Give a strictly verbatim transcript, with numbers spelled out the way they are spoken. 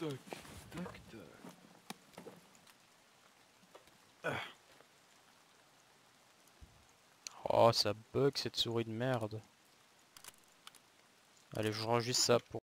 Tac, tac, tac. Ah. Oh, ça bug cette souris de merde. Allez, je range juste ça pour